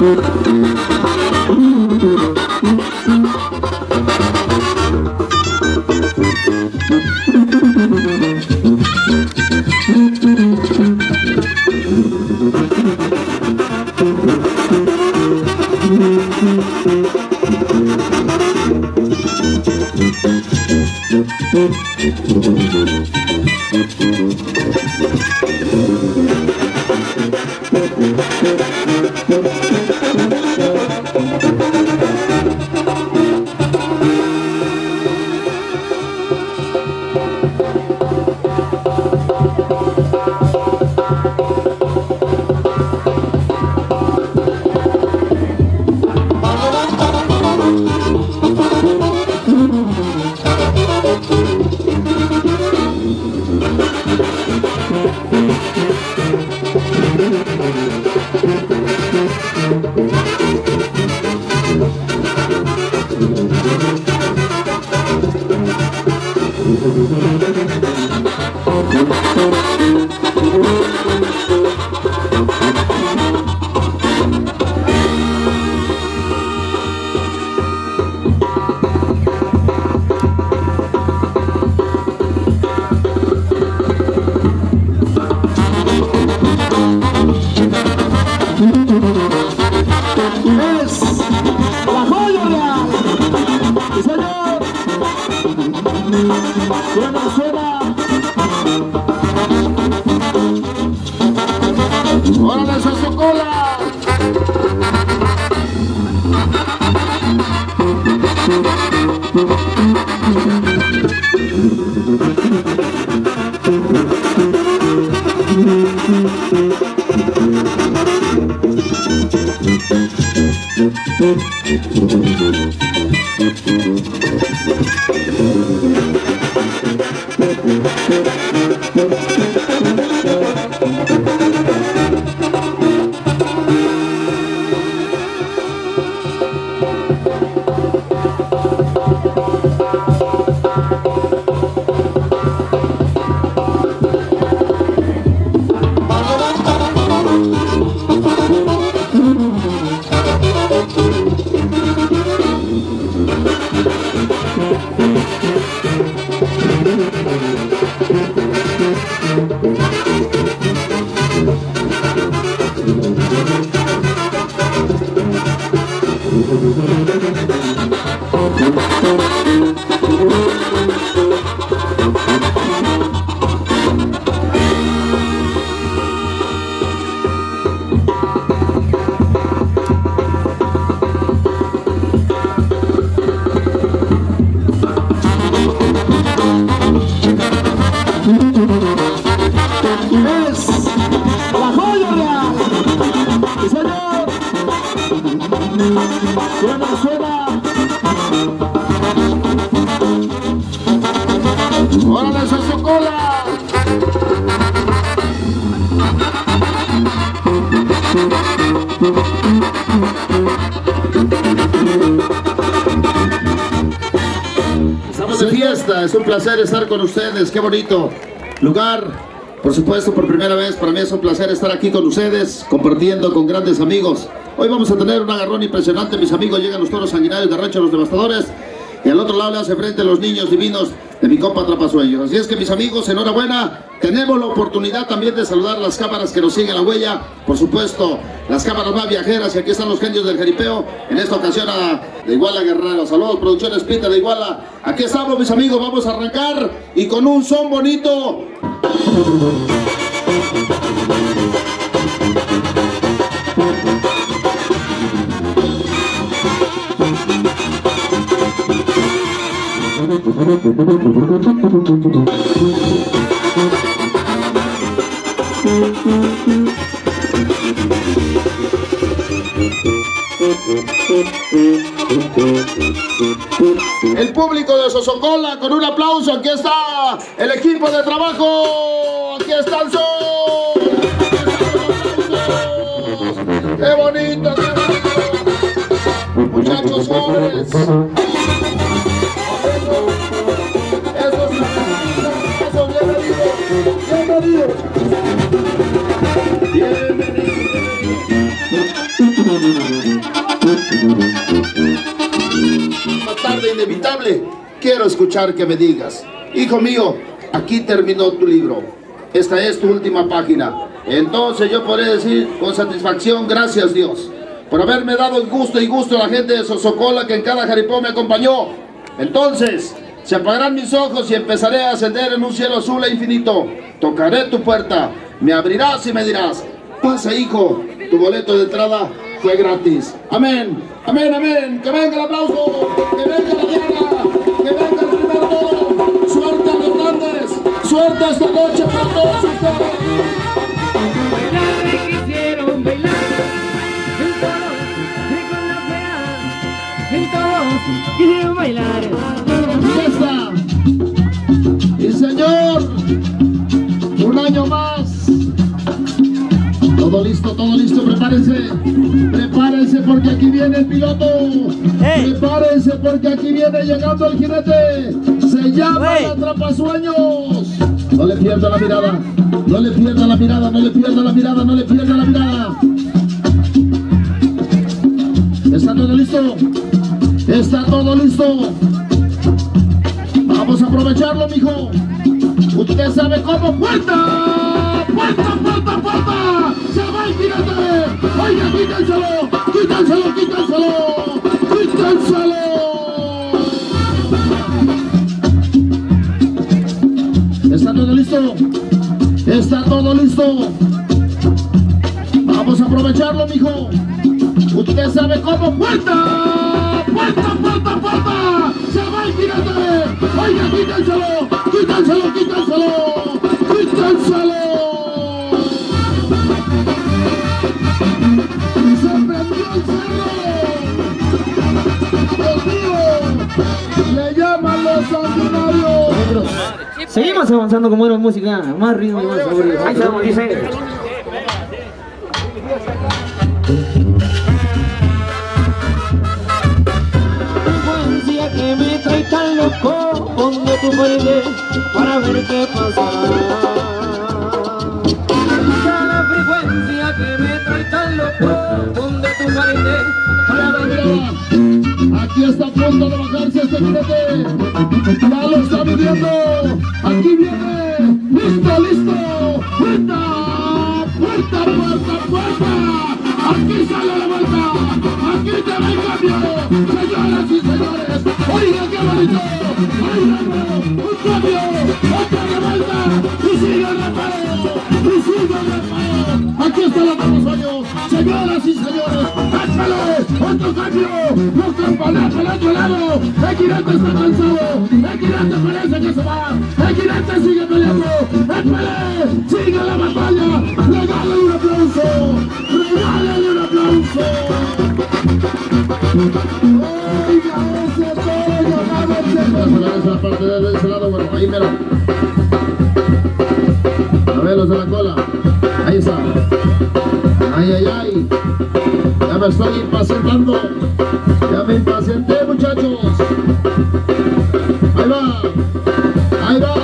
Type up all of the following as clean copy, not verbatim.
Estamos de fiesta, es un placer estar con ustedes, qué bonito lugar. Por supuesto, por primera vez, para mí es un placer estar aquí con ustedes, compartiendo con grandes amigos. Hoy vamos a tener un agarrón impresionante, mis amigos. Llegan los toros sanguinarios de Rancho Los Devastadores, y al otro lado le hace frente los niños divinos de mi compa Atrapasueños. Así es que, mis amigos, enhorabuena. Tenemos la oportunidad también de saludar las cámaras que nos siguen la huella, por supuesto, las cámaras más viajeras, y aquí están los genios del jaripeo, en esta ocasión de Iguala Guerrero. Saludos, Producciones Peter de Iguala. Aquí estamos, mis amigos, vamos a arrancar, y con un son bonito. El público de Sosocola, con un aplauso. Aquí está el equipo de trabajo. Aquí está el sol. ¡Qué bonito! ¡Qué bonito! Muchachos jóvenes. Bienvenido. inevitable, quiero escuchar que me digas: hijo mío, aquí terminó tu libro, esta es tu última página. Entonces yo podré decir con satisfacción: gracias Dios por haberme dado el gusto y gusto a la gente de Sosocola que en cada jaripeo me acompañó. Entonces se apagarán mis ojos y empezaré a ascender en un cielo azul e infinito. Tocaré tu puerta, me abrirás y me dirás: pasa, hijo, tu boleto de entrada fue gratis. Amén, amén, amén. Que venga el aplauso, que venga la guerra, que venga el primer toro. Suerte a los grandes, suerte esta noche para todos ustedes. Bailar, quisieron bailar, en todos, con la fea, en todos, quisieron bailar. Fiesta. Y señor, un año más. Todo listo, prepárense. Prepárense porque aquí viene el piloto. Prepárense porque aquí viene llegando el jinete. Se llama el Atrapasueños. No le pierda la mirada. No le pierda la mirada, no le pierda la mirada, no le pierda la mirada. ¿Está todo listo? Está todo listo. Vamos a aprovecharlo, mijo. Usted sabe cómo. ¡Puerta! ¡Puerta, puerta, puerta! ¡Se va el jinete! ¡Oiga, quítenselo! ¡Quítenselo, quítenselo! ¡Quítenselo! ¿Está todo listo? Está todo listo. Vamos a aprovecharlo, mijo. Usted sabe cómo. ¡Puerta! ¡Puerta, puerta, puerta! ¡Se va el jinete! ¡Oiga, quítenselo! ¡Quítenselo, quítenselo! ¡Quítenselo! ¡Se prendió el cerro! ¡Dios mío! ¡Le llaman los sanguinarios! Seguimos avanzando con buena música, más ritmo y más sabor. Ahí estamos, dice. Frecuencia que me trae tan loco, pongo tu baile para ver qué pasa. La frecuencia que me trae tan loco, pongo tu baile para ver qué. Aquí está a punto de bajarse este jinete. Ya lo está viviendo. Aquí viene. Listo, listo. Puerta, puerta, puerta, puerta. Aquí sale la vuelta. Aquí te va el cambio. Señoras y señores. Oiga qué bonito. Oiga, un cambio. Otra revuelta. Y sigue el reparo. Y sigue el reparo. Aquí está la Atrapasueños. Señoras y señores. ¡Échale! ¡Otro cambio! ¡Los campanados al otro lado! ¡El jinete está cansado! ¡El jinete parece que se va! ¡El jinete sigue peleando! ¡Échale! ¡Sigue la batalla! ¡Regálale un aplauso! ¡Regálale un aplauso! ¡Oiga ese todo llamado el cerro! Esa parte de ese lado, bueno, ahí mero. A ver, los de la cola. Ahí está. ¡Ay, ay, ay! Ya me estoy impacientando. Ya me impacienté, muchachos. Ahí va. Ahí va.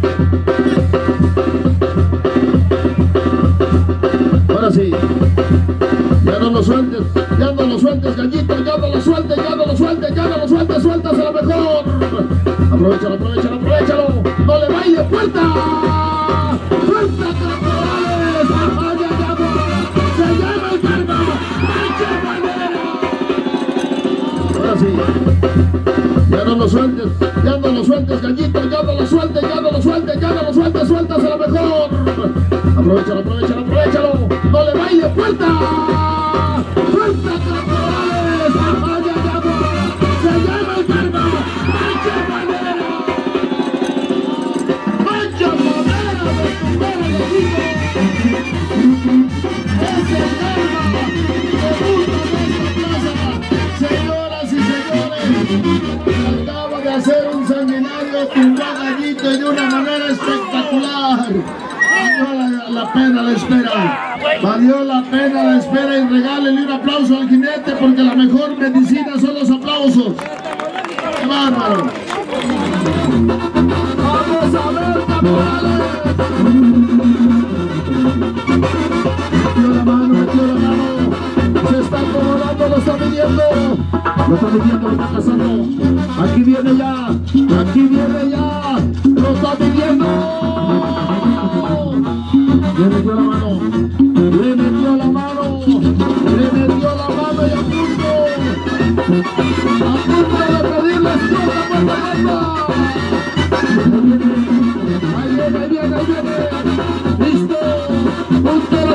Ahora sí. Ya no lo sueltes. Ya no lo sueltes, gallito. Ya no lo sueltes, ya no lo sueltes, ya no lo sueltes. Sueltas a lo mejor. Aprovechalo, aprovechalo, aprovechalo. No le baile. ¡Puerta! ¡Puerta, campeones! ¡Ay, ay, ay! ¡Se llama el karma! ¡Ay, qué manera! Ahora sí. Ya no lo sueltes, gallito. Ya no lo sueltes, ya no lo sueltes, ya no lo sueltes. Sueltas a lo mejor. Aprovechalo, aprovechalo, aprovechalo. No le baile. ¡Puerta! ¡Puerta, campeones! ¡Ay, ay, ay! ¡Se llama el karma! ¡Ay, qué manera! ¡Vaya manera de tumbar al equipo! ¡Es el karma! ¡Debuta en esta plaza! Señoras y señores, acaba de hacer un sanguinario tumbar gallito y de una manera espectacular. Valió la pena la espera. Valió la pena la espera y regálenle un aplauso al jinete porque la mejor medicina son los aplausos. ¡Qué bárbaro! ¡Vamos a ver, campeones! Metió la mano, metió la mano. Se está acomodando, lo está midiendo. Lo está midiendo, lo está cazando. Aquí viene. Le metió la mano. Le metió la mano. Le metió la mano y a punto de pedirle puerta. Ahí viene. Listo. Un toro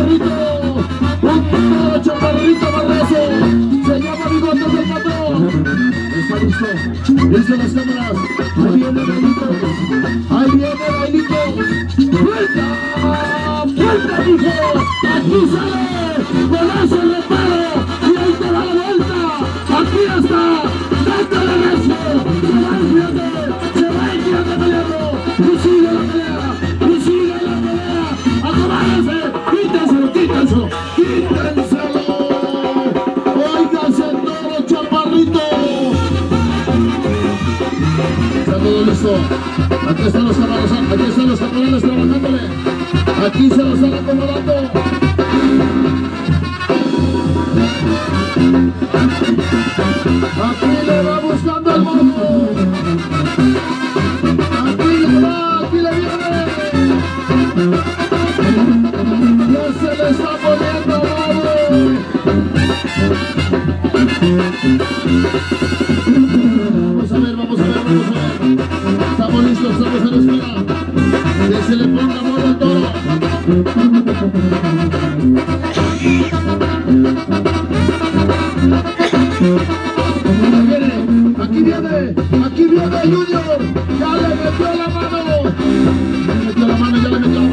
chaparrito barroso. Se llama Bigotes del Patrón. Está listo. Dice las cámaras. Ahí viene Bailito. ¡Puerta, hijo! Aquí sale. Golazo el reparo. Y ahí te da la vuelta. Aquí está. Dándole recio. Se va el gigante peleando. Y sigue la pelea. ¡Acobárdense! ¡Quítenselo! ¡Óiganse todo, chaparrito! Está todo listo. Aquí están los camarales trabajándole. Aquí se lo están acomodando. Aquí le va buscando el mono. Aquí le viene. Ya se le está poniendo bravo. Vamos a ver. Estamos listos, estamos en espera. Que se le ponga mono al toro. Aquí viene Junior. Ya le metió la mano. Ya le metió la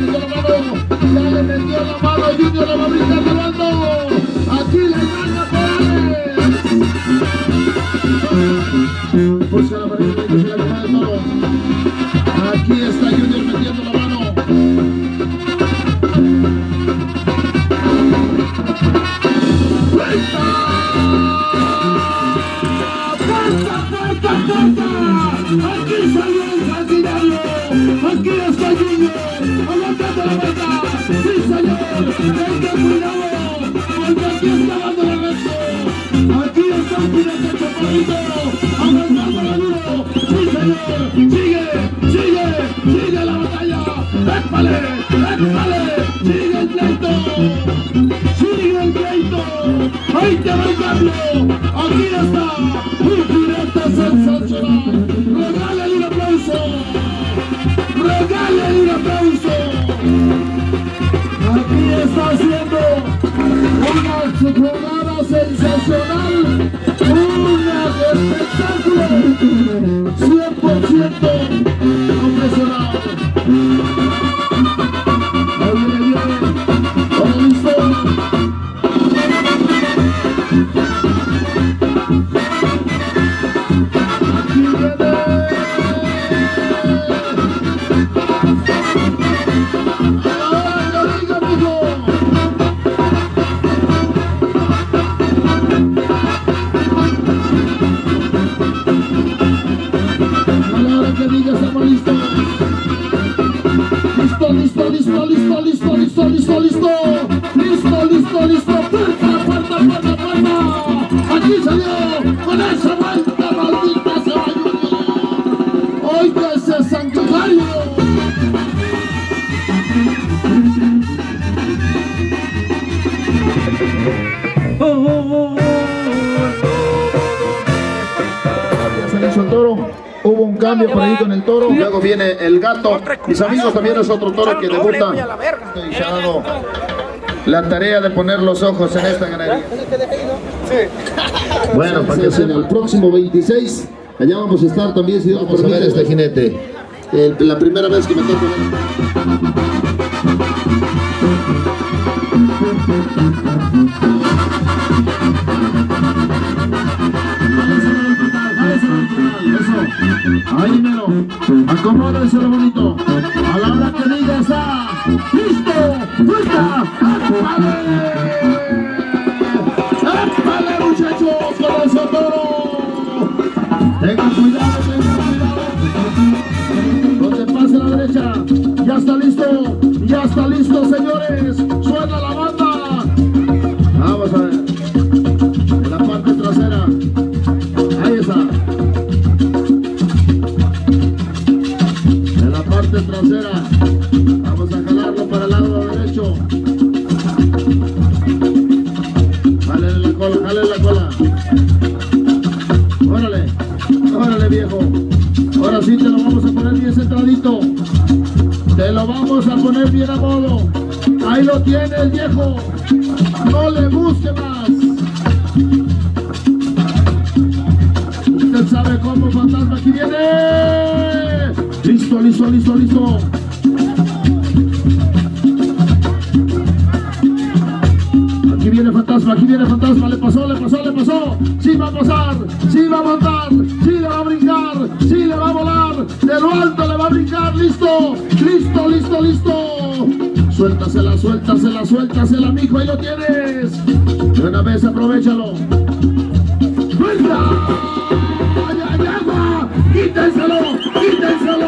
mano, Junior le va a brincar de alto. Aquí le gana Perales. Busca la pared, se la llama de toro. Aquí está Junior metiendo la mano. ¡Puerta! Aquí salió el sanguinario. Aquí está Junior. Aguantando la vuelta. Sí, señor. Tenga cuidado. Porque aquí está dando el resto. Aquí está un pirata chaparrito. Aguantando la duro. Sí, señor. Sigue la batalla. ¡Épale! Sigue el pleito. Ahí te va el cambio. Aquí está. Un pirata sensacional. Regálale un aplauso. Aquí está haciendo una jugada sensacional, un espectáculo 100% impresionante. Ahí viene, todo listo. Aquí viene. Listo. Puerta. Aquí salió con esa vuelta, maldita se va Junior. Oiga ese sanguinario. Ya se le hizo el toro. Hubo un cambio por ahí con el toro. Luego viene el gato. Mis amigos, también es otro toro que debuta. Y se ha dado la tarea de poner los ojos en esta ganadería. Bueno, para que sea el próximo 26, allá vamos a estar también, si vamos a ver este jinete. La primera vez que me toca ver. Ahí mero, acomódense lo bonito. A la hora que diga está listo, puesta, ¡épale muchachos, con el toro! Tengan cuidado, no se pase a la derecha. Ya está listo, señores. Suena la banda. Vamos a ver, en la parte trasera. Ahí está. Trasera, vamos a jalarlo para el lado derecho. Jale la cola, jale la cola. Órale, órale viejo. Ahora sí te lo vamos a poner bien centradito. Te lo vamos a poner bien a modo. Ahí lo tienes viejo. No le busque más. Usted sabe cómo, fantasma. Aquí viene. Listo, listo, listo, listo. Aquí viene fantasma, aquí viene fantasma. Le pasó, le pasó, le pasó. Sí va a pasar, sí va a montar, sí le va a brincar, sí le va a volar. De lo alto le va a brincar. Listo, listo, listo, listo. Suéltasela, suéltasela, suéltasela, mijo. Ahí lo tienes. De una vez, aprovechalo. ¡Suelta! ¡Ay, agua! ¡Quítenselo! ¡Quítenselo!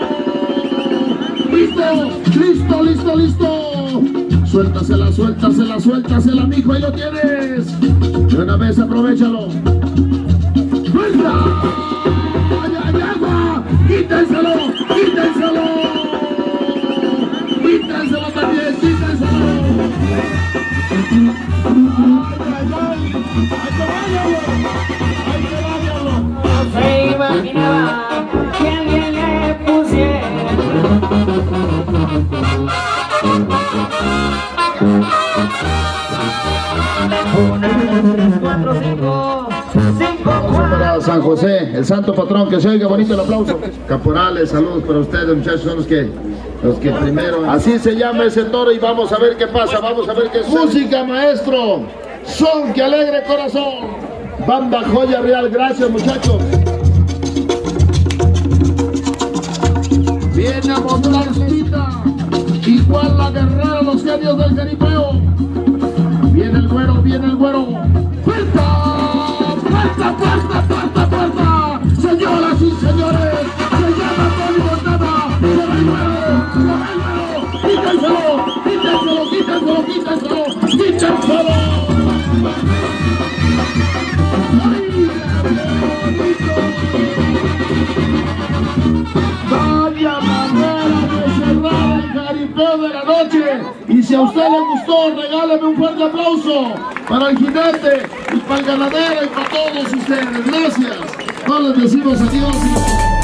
¡Listo! ¡Listo, listo, listo! Suéltasela, suéltasela, suéltasela, mijo. Ahí lo tienes. De una vez, aprovechalo. ¡Suelta! ¡Ay, agua! ¡Quítenselo! ¡Quítenselo! ¡Quítenselo también! ¡Quítenselo! No se imaginaba que alguien le pusiera Para San José, el santo patrón, que se oiga bonito el aplauso. Caporales, saludos para ustedes, muchachos, son los que primero. Así se llama ese toro y vamos a ver qué pasa, vamos a ver qué es. Música, maestro, son que alegre corazón. Banda Joya Real, gracias muchachos. Viene a montar cita, igual la guerrera, los genios del jaripeo. Viene el güero, viene el güero. ¡Fuerza! ¡Fuerza, fuerza, fuerza, fuerza! Señoras y señores, se llama Tony Montana. ¡Se va el güero! ¡Se va el güero! ¡Quítenselo! ¡Quítenselo! ¡Quítenselo! ¡Quítenselo! ¡Quítenselo! Vaya manera de cerrar el jaripeo de la noche. Y si a usted le gustó, regáleme un fuerte aplauso para el jinete y para el ganadero y para todos ustedes. Gracias. No les decimos adiós.